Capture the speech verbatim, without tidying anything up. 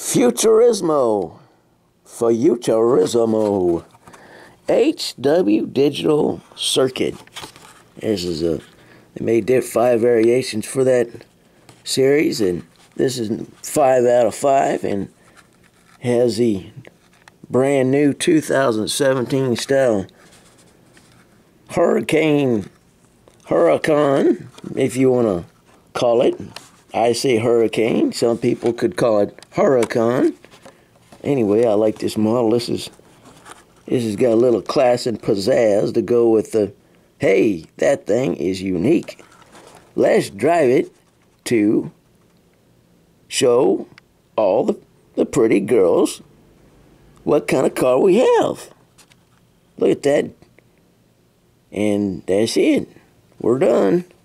Futurismo. Futurismo. H W Digital Circuit. This is a, they made their five variations for that series, and this is five out of five, and has the brand new two thousand seventeen style Hurricane, Huracan, if you want to call it. I say Hurricane. Some people could call it Huracan. Anyway, I like this model. This is this has got a little class and pizzazz to go with the, hey, that thing is unique. Let's drive it to show all the, the pretty girls what kind of car we have. Look at that. And that's it. We're done.